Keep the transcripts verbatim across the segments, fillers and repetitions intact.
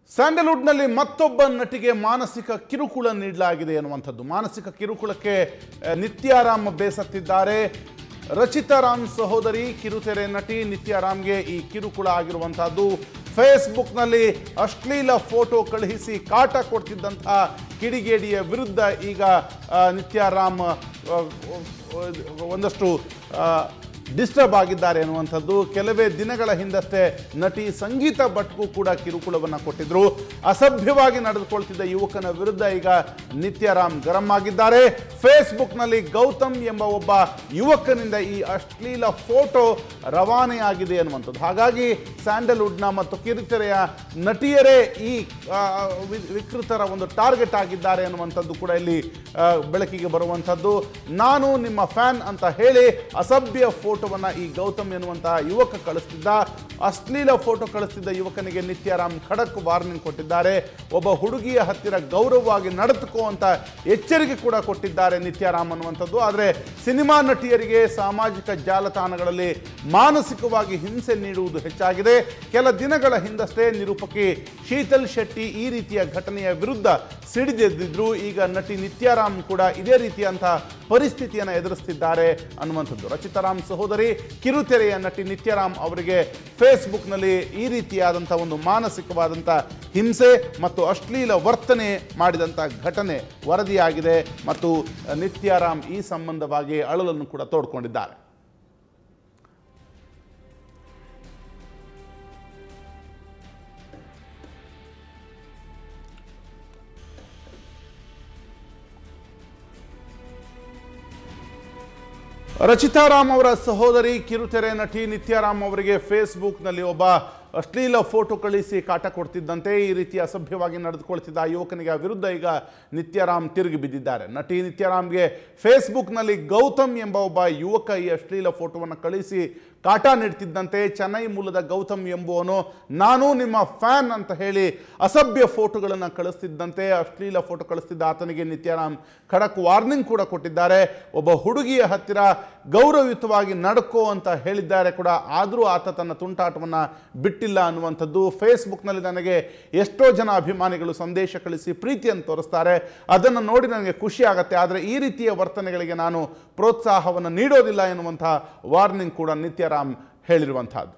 ಸ್ಯಾಂಡಲ್ವುಡ್ನಲ್ಲಿ ಮತ್ತೊಬ್ಬ ನಟಿಗೆ ಮಾನಸಿಕ ಕಿರುಕುಳ ನೀಡಲಾಗಿದೆ ಎನ್ನುವಂಥದ್ದು. ಮಾನಸಿಕ ಕಿರುಕುಳಕ್ಕೆ ನಿತ್ಯಾರಾಮ್ ಬೇಸತ್ತಿದ್ದಾರೆ. ರಚಿತಾ ರಾಮ್ ಸಹೋದರಿ ಕಿರುತೆರೆ ನಟಿ ನಿತ್ಯಾರಾಮ್ಗೆ ಈ ಕಿರುಕುಳ ಆಗಿರುವಂತಹದ್ದು. ಫೇಸ್ಬುಕ್ನಲ್ಲಿ ಅಶ್ಲೀಲ ಫೋಟೋ ಕಳುಹಿಸಿ ಕಾಟ ಕೊಡ್ತಿದ್ದಂತಹ ಕಿಡಿಗೇಡಿಯ ವಿರುದ್ಧ ಈಗ ನಿತ್ಯಾರಾಮ್ ಒಂದಷ್ಟು ಡಿಸ್ಟರ್ಬ್ ಆಗಿದ್ದಾರೆ ಎನ್ನುವಂಥದ್ದು. ಕೆಲವೇ ದಿನಗಳ ಹಿಂದಷ್ಟೇ ನಟಿ ಸಂಗೀತ ಭಟ್ಗೂ ಕೂಡ ಕಿರುಕುಳವನ್ನು ಕೊಟ್ಟಿದ್ರು. ಅಸಭ್ಯವಾಗಿ ನಡೆದುಕೊಳ್ತಿದ್ದ ಯುವಕನ ವಿರುದ್ಧ ಈಗ ನಿತ್ಯಾರಾಮ್ ಗರಂ ಆಗಿದ್ದಾರೆ. ಫೇಸ್ಬುಕ್ನಲ್ಲಿ ಗೌತಮ್ ಎಂಬ ಒಬ್ಬ ಯುವಕನಿಂದ ಈ ಅಶ್ಲೀಲ ಫೋಟೋ ರವಾನೆಯಾಗಿದೆ ಎನ್ನುವಂಥದ್ದು. ಹಾಗಾಗಿ ಸ್ಯಾಂಡಲ್ವುಡ್ನ ಮತ್ತು ಕಿರುತೆರೆಯ ನಟಿಯರೇ ಈ ವಿಕೃತರ ಒಂದು ಟಾರ್ಗೆಟ್ ಆಗಿದ್ದಾರೆ ಎನ್ನುವಂಥದ್ದು ಕೂಡ ಇಲ್ಲಿ ಬೆಳಕಿಗೆ ಬರುವಂಥದ್ದು. ನಾನು ನಿಮ್ಮ ಫ್ಯಾನ್ ಅಂತ ಹೇಳಿ ಅಸಭ್ಯ ಫೋಟೋವನ್ನ ಈ ಗೌತಮ್ ಎನ್ನುವಂತಹ ಯುವಕ ಕಳಿಸ್ತಿದ್ದ. ಅಶ್ಲೀಲ ಫೋಟೋ ಕಳಿಸ್ತಿದ್ದ ಯುವಕನಿಗೆ ನಿತ್ಯಾರಾಮ್ ಖಡಕ್ ವಾರ್ನಿಂಗ್ ಕೊಟ್ಟಿದ್ದಾರೆ. ಒಬ್ಬ ಹುಡುಗಿಯ ಹತ್ತಿರ ಗೌರವವಾಗಿ ನಡೆದುಕೋ ಅಂತ ಎಚ್ಚರಿಕೆ ಕೂಡ ಕೊಟ್ಟಿದ್ದಾರೆ ನಿತ್ಯಾರಾಮ್ ಅನ್ನುವಂಥದ್ದು. ಆದರೆ ಸಿನಿಮಾ ನಟಿಯರಿಗೆ ಸಾಮಾಜಿಕ ಜಾಲತಾಣಗಳಲ್ಲಿ ಮಾನಸಿಕವಾಗಿ ಹಿಂಸೆ ನೀಡುವುದು ಹೆಚ್ಚಾಗಿದೆ. ಕೆಲ ದಿನಗಳ ಹಿಂದಷ್ಟೇ ನಿರೂಪಕಿ ಶೀತಲ್ ಶೆಟ್ಟಿ ಈ ರೀತಿಯ ಘಟನೆಯ ವಿರುದ್ಧ ಸಿಡಿದೆದ್ದಿದ್ರು. ಈಗ ನಟಿ ನಿತ್ಯಾರಾಮ್ ಕೂಡ ಇದೇ ರೀತಿಯಂತಹ ಪರಿಸ್ಥಿತಿಯನ್ನು ಎದುರಿಸುತ್ತಿದ್ದಾರೆ ಅನ್ನುವಂಥದ್ದು. ರಚಿತಾ ರಾಮ್ ಸಹೋದರಿ ಕಿರುತೆರೆಯ ನಟಿ ನಿತ್ಯಾರಾಮ್ ಅವರಿಗೆ ಫೇಸ್ಬುಕ್ನಲ್ಲಿ ಈ ರೀತಿಯಾದಂಥ ಒಂದು ಮಾನಸಿಕವಾದಂಥ ಹಿಂಸೆ ಮತ್ತು ಅಶ್ಲೀಲ ವರ್ತನೆ ಮಾಡಿದಂಥ ಘಟನೆ ವರದಿಯಾಗಿದೆ ಮತ್ತು ನಿತ್ಯಾರಾಮ್ ಈ ಸಂಬಂಧವಾಗಿ ಅಳಲನ್ನು ಕೂಡ ತೋಡ್ಕೊಂಡಿದ್ದಾರೆ. ರಚಿತಾ ರಾಮ್ ಅವರ ಸಹೋದರಿ ಕಿರುತೆರೆ ನಟಿ ನಿತ್ಯಾರಾಮ್ ಅವರಿಗೆ ಫೇಸ್ಬುಕ್ನಲ್ಲಿ ಒಬ್ಬ ಅಶ್ಲೀಲ ಫೋಟೋ ಕಳಿಸಿ ಕಾಟ ಕೊಡ್ತಿದ್ದಂತೆ ಈ ರೀತಿ ಅಸಭ್ಯವಾಗಿ ನಡೆದುಕೊಳ್ತಿದ್ದ ಆ ಯುವಕನಿಗೆ ವಿರುದ್ಧ ಈಗ ನಿತ್ಯಾರಾಮ್ ತಿರುಗಿ ಬಿದ್ದಿದ್ದಾರೆ. ನಟಿ ನಿತ್ಯಾರಾಮ್ಗೆ ಫೇಸ್ಬುಕ್ನಲ್ಲಿ ಗೌತಮ್ ಎಂಬ ಒಬ್ಬ ಯುವಕ ಈ ಅಶ್ಲೀಲ ಫೋಟೋವನ್ನು ಕಳಿಸಿ ಕಾಟ ನೀಡ್ತಿದ್ದಂತೆ ಚೆನ್ನೈ ಮೂಲದ ಗೌತಮ್ ಎಂಬುವನು ನಾನು ನಿಮ್ಮ ಫ್ಯಾನ್ ಅಂತ ಹೇಳಿ ಅಸಭ್ಯ ಫೋಟೋಗಳನ್ನು ಕಳಿಸ್ತಿದ್ದಂತೆ ಅಶ್ಲೀಲ ಫೋಟೋ ಕಳಿಸ್ತಿದ್ದ ಆತನಿಗೆ ನಿತ್ಯಾರಾಮ್ ಖಡಕ್ ವಾರ್ನಿಂಗ್ ಕೂಡ ಕೊಟ್ಟಿದ್ದಾರೆ. ಒಬ್ಬ ಹುಡುಗಿಯ ಹತ್ತಿರ ಗೌರವಯುತವಾಗಿ ನಡ್ಕೋ ಅಂತ ಹೇಳಿದ್ದಾರೆ ಕೂಡ. ಆದರೂ ಆತ ತನ್ನ ತುಂಟಾಟವನ್ನು ಬಿಟ್ಟಿಲ್ಲ ಅನ್ನುವಂಥದ್ದು. ಫೇಸ್ಬುಕ್ನಲ್ಲಿ ನನಗೆ ಎಷ್ಟೋ ಜನ ಅಭಿಮಾನಿಗಳು ಸಂದೇಶ ಕಳಿಸಿ ಪ್ರೀತಿಯನ್ನು ತೋರಿಸ್ತಾರೆ, ಅದನ್ನು ನೋಡಿ ನನಗೆ ಖುಷಿ ಆಗುತ್ತೆ. ಆದರೆ ಈ ರೀತಿಯ ವರ್ತನೆಗಳಿಗೆ ನಾನು ಪ್ರೋತ್ಸಾಹವನ್ನು ನೀಡೋದಿಲ್ಲ ಎನ್ನುವಂಥ ವಾರ್ನಿಂಗ್ ಕೂಡ ನಿತ್ಯಾರಾಮ್ ಹೇಳಿರುವಂತಹದ್ದು.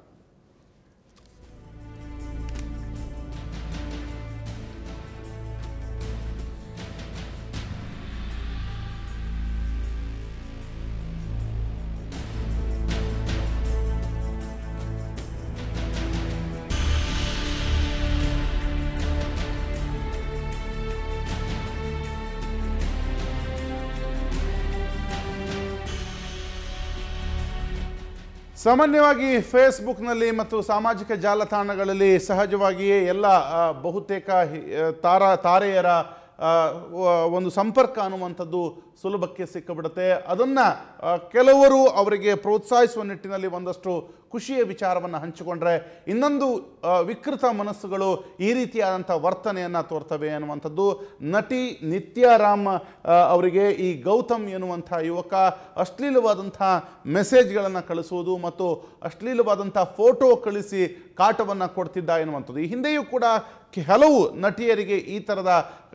ಸಾಮಾನ್ಯವಾಗಿ ಫೇಸ್ಬುಕ್ನಲ್ಲಿ ಮತ್ತು ಸಾಮಾಜಿಕ ಜಾಲತಾಣಗಳಲ್ಲಿ ಸಹಜವಾಗಿಯೇ ಎಲ್ಲ ಬಹುತೇಕ ತಾರಾ ತಾರೆಯರ ಒಂದು ಸಂಪರ್ಕ ಅನ್ನುವಂಥದ್ದು ಸುಲಭಕ್ಕೆ ಸಿಕ್ಕಿಬಿಡುತ್ತೆ. ಅದನ್ನು ಕೆಲವರು ಅವರಿಗೆ ಪ್ರೋತ್ಸಾಹಿಸುವ ನಿಟ್ಟಿನಲ್ಲಿ ಒಂದಷ್ಟು ಖುಷಿಯ ವಿಚಾರವನ್ನು ಹಂಚಿಕೊಂಡ್ರೆ ಇನ್ನೊಂದು ವಿಕೃತ ಮನಸ್ಸುಗಳು ಈ ರೀತಿಯಾದಂಥ ವರ್ತನೆಯನ್ನು ತೋರ್ತವೆ ಅನ್ನುವಂಥದ್ದು. ನಟಿ ನಿತ್ಯಾರಾಮ್ ಅವರಿಗೆ ಈ ಗೌತಮ್ ಎನ್ನುವಂಥ ಯುವಕ ಅಶ್ಲೀಲವಾದಂಥ ಮೆಸೇಜ್ಗಳನ್ನು ಕಳಿಸುವುದು ಮತ್ತು ಅಶ್ಲೀಲವಾದಂಥ ಫೋಟೋ ಕಳಿಸಿ ಕಾಟವನ್ನು ಕೊಡ್ತಿದ್ದ ಎನ್ನುವಂಥದ್ದು. ಈ ಹಿಂದೆಯೂ ಕೂಡ ಹಲವು ನಟಿಯರಿಗೆ ಈ ಥರದ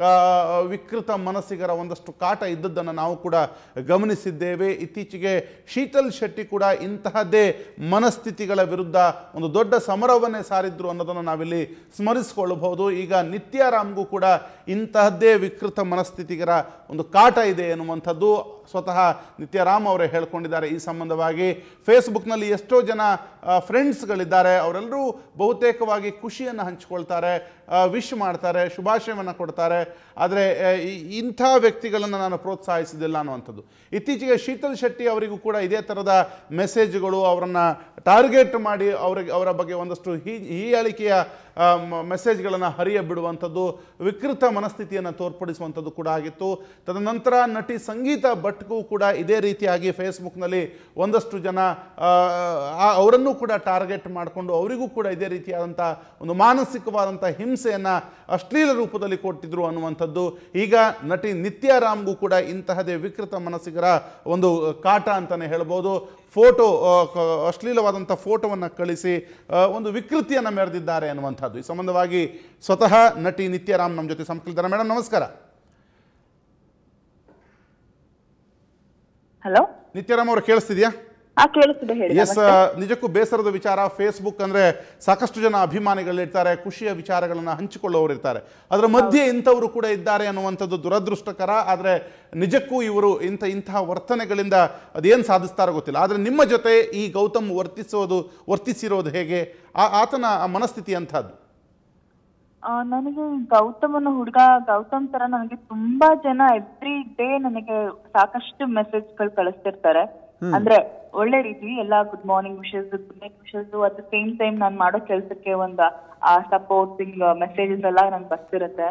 ವಿಕೃತ ಮನಸ್ಸಿಗರ ಒಂದಷ್ಟು ಕಾಟ ಇದ್ದದ್ದನ್ನು ನಾವು ಕೂಡ ಗಮನಿಸಿದ್ದೇವೆ. ಇತ್ತೀಚೆಗೆ ಶೀತಲ್ ಶೆಟ್ಟಿ ಕೂಡ ಇಂತಹದ್ದೇ ಮನಸ್ಥಿತಿಗಳ ವಿರುದ್ಧ ಒಂದು ದೊಡ್ಡ ಸಮರವನ್ನೇ ಸಾರಿದ್ರು ಅನ್ನೋದನ್ನು ನಾವಿಲ್ಲಿ ಸ್ಮರಿಸಿಕೊಳ್ಳಬಹುದು. ಈಗ ನಿತ್ಯಾರಾಮ್ಗೂ ಕೂಡ ಇಂತಹದ್ದೇ ವಿಕೃತ ಮನಸ್ಥಿತಿಗರ ಒಂದು ಕಾಟ ಇದೆ ಎನ್ನುವಂಥದ್ದು ಸ್ವತಃ ನಿತ್ಯಾರಾಮ್ ಅವರೇ ಹೇಳ್ಕೊಂಡಿದ್ದಾರೆ. ಈ ಸಂಬಂಧವಾಗಿ ಫೇಸ್ಬುಕ್ನಲ್ಲಿ ಎಷ್ಟೋ ಜನ ಫ್ರೆಂಡ್ಸ್ಗಳಿದ್ದಾರೆ, ಅವರೆಲ್ಲರೂ ಬಹುತೇಕವಾಗಿ ಖುಷಿಯನ್ನು ಹಂಚಿಕೊಳ್ತಾರೆ, ವಿಶ್ ಮಾಡ್ತಾರೆ, ಶುಭಾಶಯವನ್ನು ಕೊಡ್ತಾರೆ. ಆದರೆ ಇಂಥ ವ್ಯಕ್ತಿಗಳನ್ನು ನಾನು ಪ್ರೋತ್ಸಾಹಿಸಿದಿಲ್ಲ ಅನ್ನುವಂಥದ್ದು. ಇತ್ತೀಚೆಗೆ ಶೀತಲ್ ಶೆಟ್ಟಿ ಅವರಿಗೂ ಕೂಡ ಇದೇ ಥರದ ಮೆಸೇಜ್ಗಳು ಅವರನ್ನು ಟಾರ್ಗೆಟ್ ಮಾಡಿ ಅವರಿಗೆ ಅವರ ಬಗ್ಗೆ ಒಂದಷ್ಟು ಹೀ ಹೀಯಾಳಿಕೆಯ ಮೆಸೇಜ್ಗಳನ್ನು ಹರಿಯ ಬಿಡುವಂಥದ್ದು, ವಿಕೃತ ಮನಸ್ಥಿತಿಯನ್ನು ತೋರ್ಪಡಿಸುವಂಥದ್ದು ಕೂಡ ಆಗಿತ್ತು. ತದನಂತರ ನಟಿ ಸಂಗೀತ ಭಟ್ಗೂ ಕೂಡ ಇದೇ ರೀತಿಯಾಗಿ ಫೇಸ್ಬುಕ್ನಲ್ಲಿ ಒಂದಷ್ಟು ಜನ ಅವರನ್ನು ಕೂಡ ಟಾರ್ಗೆಟ್ ಮಾಡಿಕೊಂಡು ಅವರಿಗೂ ಕೂಡ ಇದೇ ರೀತಿಯಾದಂಥ ಒಂದು ಮಾನಸಿಕವಾದಂಥ ಹಿಂಸೆಯನ್ನು ಅಶ್ಲೀಲ ರೂಪದಲ್ಲಿ ಕೊಟ್ಟಿದ್ರು ಅನ್ನುವಂಥದ್ದು. ಈಗ ನಟಿ ನಿತ್ಯಾರಾಮ್ಗೂ ಕೂಡ ಇಂತಹದೇ ವಿಕೃತ ಮನಸ್ಸಿಗರ ಒಂದು ಕಾಟ ಅಂತಲೇ ಹೇಳ್ಬೋದು. ಫೋಟೋ ಅಶ್ಲೀಲವಾದಂಥ ಫೋಟೋವನ್ನು ಕಳಿಸಿ ಒಂದು ವಿಕೃತಿಯನ್ನು ಮೆರೆದಿದ್ದಾರೆ ಅನ್ನುವಂಥದ್ದು. ಈ ಸಂಬಂಧವಾಗಿ ಸ್ವತಃ ನಟಿ ನಿತ್ಯಾರಾಮ್ ನಮ್ಮ ಜೊತೆ ಸಂಪರ್ಕಿದ್ದಾರೆ. ಮೇಡಮ್ ನಮಸ್ಕಾರ. ಹಲೋ ನಿತ್ಯಾರಾಮ್ ಅವರು ಕೇಳಿಸ್ತಿದ್ಯಾ? ಎಸ್, ನಿಜಕ್ಕೂ ಬೇಸರದ ವಿಚಾರ. ಫೇಸ್ಬುಕ್ ಅಂದರೆ ಸಾಕಷ್ಟು ಜನ ಅಭಿಮಾನಿಗಳಿರ್ತಾರೆ, ಖುಷಿಯ ವಿಚಾರಗಳನ್ನು ಹಂಚಿಕೊಳ್ಳೋರು ಇರ್ತಾರೆ. ಅದರ ಮಧ್ಯೆ ಇಂಥವರು ಕೂಡ ಇದ್ದಾರೆ ಅನ್ನುವಂಥದ್ದು ದುರದೃಷ್ಟಕರ. ಆದರೆ ನಿಜಕ್ಕೂ ಇವರು ಇಂಥ ಇಂತಹ ವರ್ತನೆಗಳಿಂದ ಅದೇನು ಸಾಧಿಸ್ತಾರೋ ಗೊತ್ತಿಲ್ಲ. ಆದರೆ ನಿಮ್ಮ ಜೊತೆ ಈ ಗೌತಮ್ ವರ್ತಿಸೋದು ವರ್ತಿಸಿರೋದು ಹೇಗೆ, ಆ ಆತನ ಮನಸ್ಥಿತಿ ಅಂಥದ್ದು? ನನಗೆ ಗೌತಮನ ಹುಡುಗ ಗೌತಮ್ ತರ ನನಗೆ ತುಂಬಾ ಜನ ಎವ್ರಿ ಡೇ ನನಗೆ ಸಾಕಷ್ಟು ಮೆಸೇಜ್ಗಳು ಕಳಿಸ್ತಿರ್ತಾರೆ. ಅಂದ್ರೆ ಒಳ್ಳೆ ರೀತಿ ಎಲ್ಲ good morning wishes, good night wishes, at the same time ನಾನು ಮಾಡೋ ಕೆಲಸಕ್ಕೆ ಒಂದು ಸಪೋರ್ಟಿಂಗ್ ಮೆಸೇಜಸ್ ಎಲ್ಲ ನಂಗೆ ಬರ್ತಿರುತ್ತೆ.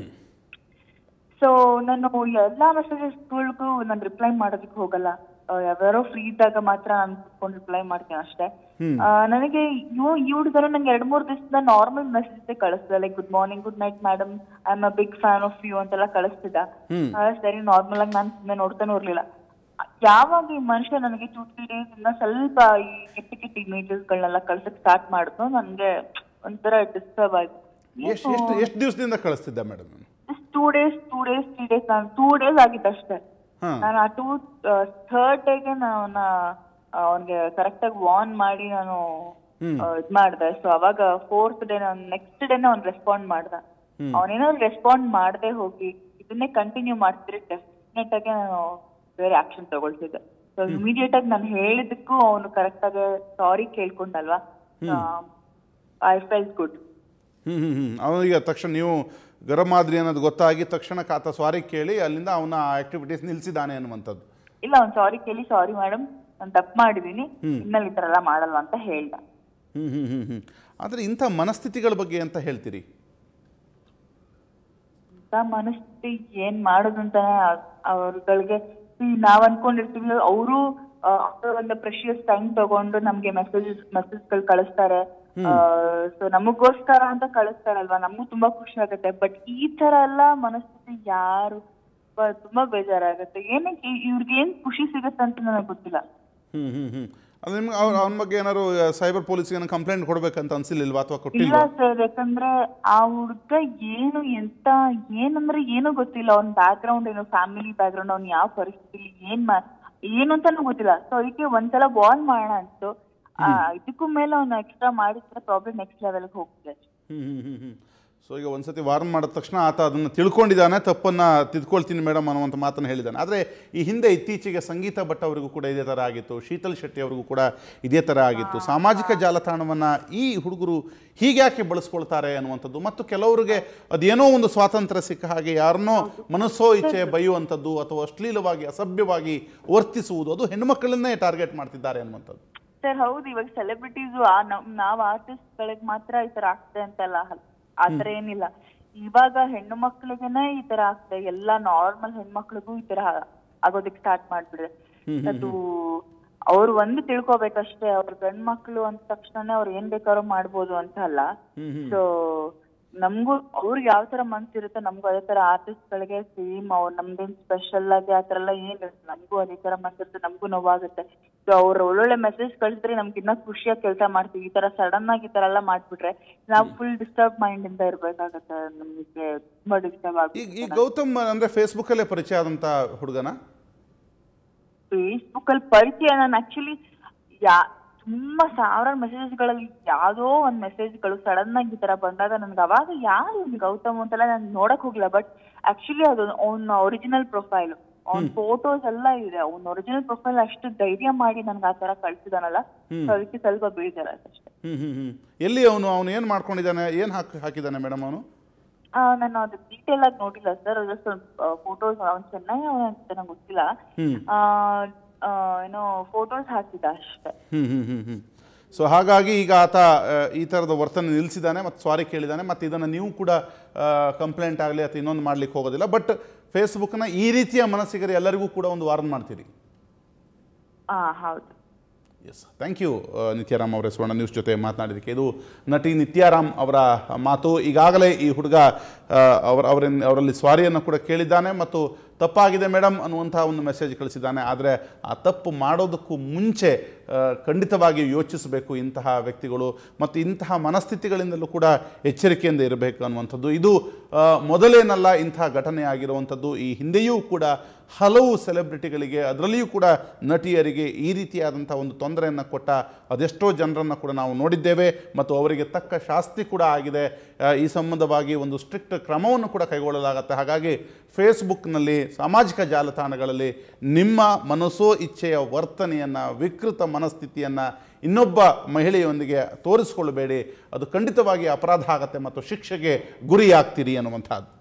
ಸೊ ನಾನು ಎಲ್ಲಾ ಮೆಸೇಜಸ್ಗಳಿಗೂ ನಾನು ರಿಪ್ಲೈ ಮಾಡೋದಕ್ಕೆ ಹೋಗಲ್ಲ. ಯಾವ್ಯಾರೋ ಫ್ರೀ ಇದ್ದಾಗ ಮಾತ್ರ ನಾನು ಕುತ್ಕೊಂಡು ರಿಪ್ಲೈ ಮಾಡ್ತೀನಿ ಅಷ್ಟೇ. ನನಗೆ ಇವ್ ಇವ್ರು ನಂಗೆ ಎರಡ್ ಮೂರ್ ದಿವಸದ ನಾರ್ಮಲ್ ಮೆಸೇಜ್ ಕಳಿಸ್ತಿದ್ದ, like good morning, good night madam, I am a big fan of you ಅಂತೆಲ್ಲ ಕಳಿಸ್ತಿದ್ದ. ಸರಿ, ನಾರ್ಮಲ್ ಆಗಿ ನಾನು ಸುಮ್ಮನೆ ನೋಡ್ತಾನೆ ಇರ್ಲಿಲ್ಲ. ಯಾವಾಗ ಈ ಮನುಷ್ಯ ನನಗೆ ಟೂ ತ್ರೀ ಡೇಸ್ ಇಂದ ಸ್ವಲ್ಪ ಈ ಕೆಟ್ಟ ಕೆಟ್ಟ ಇಮೇಜಸ್ ಗಳನ್ನೆಲ್ಲ ಕಳ್ಸಕ್ ಸ್ಟಾರ್ಟ್ ಮಾಡಿದ್ರು, ನನ್ಗೆ ಒಂಥರ ಡಿಸ್ಟರ್ಬ್ ಆಯ್ತು. ಎಷ್ಟು ದಿವಸದಿಂದ ಕಳಿಸ್ತಿದ್ದ madam? Two days two days three days ನಾನು ಟೂ ಡೇಸ್ ಆಗಿದ್ದಷ್ಟೇ. ನಾನು ಆ ಟೂ ಥರ್ಡ್ ಡೇಗೆ ನಾನು ಅವನ್ಗೆ ಕರೆಕ್ಟ್ ಆಗಿ ವಾರ್ನ್ ಮಾಡಿ ನಾನು ಇದ್ ಮಾಡ್ದೆ. ಸೊ ಅವಾಗ ಫೋರ್ತ್ ಡೇ ನಾನು ನೆಕ್ಸ್ಟ್ ಡೇನೆ ಅವ್ನ್ ರೆಸ್ಪಾಂಡ್ ಮಾಡ್ದ. ಅವನೇನಾದ್ರು ರೆಸ್ಪಾಂಡ್ ಮಾಡದೆ ಹೋಗಿ ಇದನ್ನೇ ಕಂಟಿನ್ಯೂ ಮಾಡ್ತಿದ್ರೆ ಡೆಫಿನೆಟ್ ಆಗಿ ನಾನು ಬೇರೆ ಆಕ್ಷನ್ ತಗೊಳ್ತಿದ್ದೆ. ಸೊ ಇಮಿಡಿಯೇಟ್ ಆಗಿ ನಾನು ಹೇಳಿದಕ್ಕೂ ಅವನು ಕರೆಕ್ಟ್ ಆಗಿ ಸಾರಿ ಕೇಳ್ಕೊಂಡಲ್ವಾ, I felt good. Hmm hmm hmm ಅವನಿಗೆ ತಕ್ಷಣ ನೀವು ಗರಂ ಆದ್ರಿ ಅನ್ನೋದು ಗೊತ್ತಾಗಿ ತಕ್ಷಣ ಆತ ಸಾರಿ ಕೇಳಿ ಅಲ್ಲಿಂದ ಅವನ ಆಕ್ಟಿವಿಟೀಸ್ ನಿಲ್ಸಿದಾನೆ ಅನ್ನುವಂಥದ್ದು? ಇಲ್ಲ, ಅವ್ನು ಸಾರಿ ಕೇಳಿ, ಸಾರಿ ಮೇಡಮ್ ನಾನು ತಪ್ಪು ಮಾಡಿದೀನಿ, ಇನ್ಮೇಲೆ ಈ ತರ ಎಲ್ಲ ಮಾಡಲ್ವಾ ಅಂತ ಹೇಳ್ದ. ಹ್ಮ್ ಹ್ಮ್ ಹ್ಮ್ ಹ್ಮ್ ಆದ್ರೆ ಇಂಥ ಮನಸ್ಥಿತಿಗಳ ಬಗ್ಗೆ ಅಂತ ಹೇಳ್ತೀರಿ? ಇಂಥ ಮನಸ್ಥಿತಿ ಏನ್ ಮಾಡೋದು ಅಂತಾನೆ ಅವ್ರಗಳಿಗೆ ನಾವ್ ಅನ್ಕೊಂಡಿರ್ತೀವಿ. ಅವರು ಒಂದು ಪ್ರೆಷಿಯಸ್ ಟೈಮ್ ತಗೊಂಡು ನಮ್ಗೆ ಮೆಸೇಜ್ ಮೆಸೇಜ್ಗಳು ಕಳಿಸ್ತಾರೆ. ಸೊ ನಮಗೋಸ್ಕರ ಅಂತ ಕಳಿಸ್ತಾರಲ್ವಾ, ನಮಗೂ ತುಂಬಾ ಖುಷಿ ಆಗುತ್ತೆ. ಬಟ್ ಈ ತರ ಎಲ್ಲ ಮನಸ್ಥಿತಿ ಯಾರು ತುಂಬಾ ಬೇಜಾರಾಗುತ್ತೆ. ಏನಕ್ಕೆ ಇವ್ರಿಗೆ ಏನ್ ಖುಷಿ ಸಿಗುತ್ತೆ ಅಂತ ನನಗೆ ಗೊತ್ತಿಲ್ಲ. ಹ್ಮ್ ಹ್ಮ್ ಹ್ಮ್ ಅದು ನಿಮ್ಗೆ ಅವನ ಬಗ್ಗೆ ಏನಾದ್ರು ಸೈಬರ್ ಪೊಲೀಸ್ಗೆ ಕಂಪ್ಲೇಂಟ್ ಕೊಡ್ಬೇಕಂತ ಅನ್ಸಿಲ್ವಾ ಅಥವಾ ಕೊಟ್ಟಿಲ್ಲ? ಇಲ್ಲ ಸರ್, ಯಾಕಂದ್ರೆ ಆ ಹುಡ್ಗ ಏನು ಎಂತ ಏನಂದ್ರೆ ಏನು ಗೊತ್ತಿಲ್ಲ. ಅವ್ನ ಬ್ಯಾಕ್ ಗ್ರೌಂಡ್ ಏನು, ಫ್ಯಾಮಿಲಿ ಬ್ಯಾಕ್ ಗ್ರೌಂಡ್, ಅವ್ನ ಯಾವ ಪರಿಸ್ಥಿತಿ ಏನ್ ಏನು ಅಂತಾನು ಗೊತ್ತಿಲ್ಲ. ಸೊ ಅದಕ್ಕೆ ಒಂದ್ಸಲ ವಾರ್ನ್ ಮಾಡೋಣ ಅಂತು. ಇದಕ್ಕೂ ಮೇಲೆ ಅವ್ನ ಎಕ್ಸ್ಟ್ರಾ ಮಾಡಿದ್ರೆ ಪ್ರಾಬ್ಲಮ್ ನೆಕ್ಸ್ಟ್ ಲೆವೆಲ್ಗೆ ಹೋಗ್ತದೆ. ಹ್ಮ್ ಹ್ಮ್ ಹ್ಮ್ ಹ್ಮ್ ಸೊ ಈಗ ಒಂದ್ಸತಿ ವಾರ್ನ್ ಮಾಡಿದ ತಕ್ಷಣ ಆತ ಅದನ್ನು ತಿಳ್ಕೊಂಡಿದ್ದಾನೆ, ತಪ್ಪನ್ನು ತಿದ್ಕೊಳ್ತೀನಿ ಮೇಡಮ್ ಅನ್ನುವಂಥ ಮಾತನ್ನು ಹೇಳಿದ್ದಾನೆ. ಆದರೆ ಈ ಹಿಂದೆ ಇತ್ತೀಚೆಗೆ ಸಂಗೀತ ಭಟ್ ಅವರಿಗೂ ಕೂಡ ಇದೇ ಥರ ಆಗಿತ್ತು, ಶೀತಲ್ ಶೆಟ್ಟಿ ಅವರಿಗೂ ಕೂಡ ಇದೇ ಥರ ಆಗಿತ್ತು. ಸಾಮಾಜಿಕ ಜಾಲತಾಣವನ್ನು ಈ ಹುಡುಗರು ಹೀಗ್ಯಾಕೆ ಬಳಸ್ಕೊಳ್ತಾರೆ ಅನ್ನುವಂಥದ್ದು, ಮತ್ತು ಕೆಲವರಿಗೆ ಅದೇನೋ ಒಂದು ಸ್ವಾತಂತ್ರ್ಯ ಸಿಕ್ಕ ಹಾಗೆ ಯಾರನ್ನೋ ಮನಸ್ಸೋ ಇಚ್ಛೆ ಬೈಯುವಂಥದ್ದು ಅಥವಾ ಅಶ್ಲೀಲವಾಗಿ ಅಸಭ್ಯವಾಗಿ ವರ್ತಿಸುವುದು, ಅದು ಹೆಣ್ಣುಮಕ್ಕಳನ್ನೇ ಟಾರ್ಗೆಟ್ ಮಾಡ್ತಿದ್ದಾರೆ ಅನ್ನುವಂಥದ್ದು. ಸರ್ ಹೌದು, ಇವಾಗ ಸೆಲೆಬ್ರಿಟೀಸು ನಾವು ಆರ್ಟಿಸ್ಟ್ಗಳಿಗೆ ಮಾತ್ರ ಈ ತರ ಆಗ್ತದೆ ಅಂತಲ್ಲ, ಆತರ ಏನಿಲ್ಲ. ಇವಾಗ ಹೆಣ್ಣು ಮಕ್ಳಿಗೆನೆ ಈ ತರ ಆಗ್ತದೆ, ಎಲ್ಲಾ ನಾರ್ಮಲ್ ಹೆಣ್ಮಕ್ಳಿಗೂ ಈ ತರ ಆಗೋದಕ್ಕೆ ಸ್ಟಾರ್ಟ್ ಮಾಡ್ಬಿಡ್ರೆ. ಅದು ಅವ್ರು ಒಂದು ತಿಳ್ಕೊಬೇಕಷ್ಟೇ, ಅವ್ರ ಗಂಡ್ ಮಕ್ಳು ಅಂದ ತಕ್ಷಣ ಅವ್ರು ಏನ್ ಬೇಕಾದ್ರೂ ಮಾಡ್ಬೋದು ಅಂತ ಅಲ್ಲ. ಸೊ ನಮ್ಗೂ ಅವ್ರಿಗೆ ಯಾವ ತರ ಮನ್ಸಿರುತ್ತೆ, ನಮ್ಗೂ ಅದೇ ತರ ಆರ್ಟಿಸ್ಟ್ ಗಳಿಗೆ ಸೇಮ್ ಅವ್ರು ನಮ್ದೇನ್ ಸ್ಪೆಷಲ್ ಆಗಿ ಆತರ ಎಲ್ಲ ಏನ್ ಇರುತ್ತೆ, ನಮ್ಗೂ ಅದೇ ತರ ಮನ್ಸಿರುತ್ತೆ, ನಮ್ಗೂ ನೋವಾಗುತ್ತೆ. ಸೊ ಅವ್ರು ಒಳ್ಳೊಳ್ಳೆ ಮೆಸೇಜ್ ಕಳಿಸಿದ್ರೆ ನಮ್ಗೆ ಇನ್ನ ಖುಷಿಯಾಗಿ ಕೆಲಸ ಮಾಡ್ತೀವಿ. ಈ ತರ ಸಡನ್ ಆಗಿ ಈ ತರ ಎಲ್ಲ ಮಾಡ್ಬಿಟ್ರೆ ನಾವು ಫುಲ್ ಡಿಸ್ಟರ್ಬ್ ಮೈಂಡ್ ಇಂದ ಇರ್ಬೇಕಾಗತ್ತೆ, ನಮ್ಗೆ ತುಂಬಾ ಡಿಸ್ಟರ್ಬ್ ಆಗುತ್ತೆ. ಈ ಗೌತಮ್ ಅಂದ್ರೆ ಫೇಸ್ಬುಕ್ ಅಲ್ಲೇ ಪರಿಚಯ ಆದಂತ ಹುಡುಗನ? ಫೇಸ್ಬುಕ್ ಅಲ್ಲಿ ಪರಿಚಯ, ನಾನು ಆಕ್ಚುಲಿ ಯಾ ತುಂಬಾ ಸಾವಿರಾರು ಮೆಸೇಜ್ಗಳಲ್ಲಿ ಯಾವ್ದೋ ಒಂದ್ ಮೆಸೇಜ್ಗಳು ಸಡನ್ ಆಗಿ ಈ ತರ ಬಂದಾಗ ನನ್ಗೆ ಅವಾಗ ಯಾರು ಗೌತಮ್ ಅಂತೆಲ್ಲ ನಾನು ನೋಡಕ್ ಹೋಗಿಲ್ಲ. ಬಟ್ ಆಕ್ಚುಲಿ ಅದು ಅವ್ನ ಒರಿಜಿನಲ್ ಪ್ರೊಫೈಲ್, ಅವ್ನ ಫೋಟೋಸ್ ಎಲ್ಲ ಇದೆ. ಅವ್ನ ಒರಿಜಿನಲ್ ಪ್ರೊಫೈಲ್ ಅಷ್ಟು ಧೈರ್ಯ ಮಾಡಿ ನನ್ಗೆ ಆ ತರ ಕಳ್ಸಿದಾನಲ್ಲ, ಅದಕ್ಕೆ ಸ್ವಲ್ಪ ಬೇಜಾರ ಅಷ್ಟೇ. ಎಲ್ಲಿ ಅವನು ಅವನು ಏನ್ ಮಾಡ್ಕೊಂಡಿದ್ದಾನೆ, ಏನ್ ಹಾಕಿ ಹಾಕಿದ್ದಾನೆ ಮೇಡಮ್ ಅವನು? ನಾನು ಅದು ಡೀಟೇಲ್ ಆಗಿ ನೋಡಿಲ್ಲ ಸರ್, ಜಸ್ಟ್ ಫೋಟೋಸ್ ಅವ್ನು ಚೆನ್ನಾಗಿ ಅಂತ ನಂಗೆ ಗೊತ್ತಿಲ್ಲ, ಏನೋ ಫೋಟೋಸ್ ಹಾಕಿದ ಅಷ್ಟೇ. ಹ್ಮ್ ಹ್ಮ್ ಹ್ಮ್ ಹ್ಮ್ ಸೊ ಹಾಗಾಗಿ ಈಗ ಆತ ಈ ಥರದ ವರ್ತನೆ ನಿಲ್ಲಿಸಿದ್ದಾನೆ ಮತ್ತು ಸಾರಿ ಕೇಳಿದ್ದಾನೆ. ಮತ್ತು ಇದನ್ನು ನೀವು ಕೂಡ ಕಂಪ್ಲೇಂಟ್ ಆಗಲಿ ಅಥವಾ ಇನ್ನೊಂದು ಮಾಡ್ಲಿಕ್ಕೆ ಹೋಗೋದಿಲ್ಲ. ಬಟ್ ಫೇಸ್ಬುಕ್ನ ಈ ರೀತಿಯ ಮನಸ್ಸಿಗರು ಎಲ್ಲರಿಗೂ ಕೂಡ ಒಂದು ವಾರ್ನ್ ಮಾಡ್ತೀರಿ? ಹಾಂ ಹೌದು. ಎಸ್, ಥ್ಯಾಂಕ್ ಯು ನಿತ್ಯಾರಾಮ್ ಅವರೇ ಸ್ವರ್ಣ ನ್ಯೂಸ್ ಜೊತೆ ಮಾತನಾಡಿದ್ದಕ್ಕೆ. ಇದು ನಟಿ ನಿತ್ಯಾರಾಮ್ ಅವರ ಮಾತು. ಈಗಾಗಲೇ ಈ ಹುಡುಗ ಅವರ ಅವರಲ್ಲಿ ಸ್ವಾರಿಯನ್ನು ಕೂಡ ಕೇಳಿದ್ದಾನೆ ಮತ್ತು ತಪ್ಪಾಗಿದೆ ಮೇಡಮ್ ಅನ್ನುವಂಥ ಒಂದು ಮೆಸೇಜ್ ಕಳಿಸಿದ್ದಾನೆ. ಆದರೆ ಆ ತಪ್ಪು ಮಾಡೋದಕ್ಕೂ ಮುಂಚೆ ಖಂಡಿತವಾಗಿ ಯೋಚಿಸಬೇಕು ಇಂತಹ ವ್ಯಕ್ತಿಗಳು, ಮತ್ತು ಇಂತಹ ಮನಸ್ಥಿತಿಗಳಿಂದಲೂ ಕೂಡ ಎಚ್ಚರಿಕೆಯಿಂದ ಇರಬೇಕು ಅನ್ನುವಂಥದ್ದು. ಇದು ಮೊದಲೇನಲ್ಲ ಇಂತಹ ಘಟನೆ ಆಗಿರುವಂಥದ್ದು. ಈ ಹಿಂದೆಯೂ ಕೂಡ ಹಲವು ಸೆಲೆಬ್ರಿಟಿಗಳಿಗೆ, ಅದರಲ್ಲಿಯೂ ಕೂಡ ನಟಿಯರಿಗೆ ಈ ರೀತಿಯಾದಂಥ ಒಂದು ತೊಂದರೆಯನ್ನು ಕೊಟ್ಟ ಅದೆಷ್ಟೋ ಜನರನ್ನು ಕೂಡ ನಾವು ನೋಡಿದ್ದೇವೆ, ಮತ್ತು ಅವರಿಗೆ ತಕ್ಕ ಶಾಸ್ತಿ ಕೂಡ ಆಗಿದೆ. ಈ ಸಂಬಂಧವಾಗಿ ಒಂದು ಸ್ಟ್ರಿಕ್ಟ್ ಕ್ರಮವನ್ನು ಕೂಡ ಕೈಗೊಳ್ಳಲಾಗುತ್ತೆ. ಹಾಗಾಗಿ ಫೇಸ್ಬುಕ್ನಲ್ಲಿ, ಸಾಮಾಜಿಕ ಜಾಲತಾಣಗಳಲ್ಲಿ ನಿಮ್ಮ ಮನಸ್ಸೋ ಇಚ್ಛೆಯ ವರ್ತನೆಯನ್ನು, ವಿಕೃತ ಮನಸ್ಥಿತಿಯನ್ನು ಇನ್ನೊಬ್ಬ ಮಹಿಳೆಯೊಂದಿಗೆ ತೋರಿಸಿಕೊಳ್ಳಬೇಡಿ. ಅದು ಖಂಡಿತವಾಗಿ ಅಪರಾಧ ಆಗುತ್ತೆ ಮತ್ತು ಶಿಕ್ಷೆಗೆ ಗುರಿಯಾಗ್ತೀರಿ ಅನ್ನುವಂಥದ್ದು.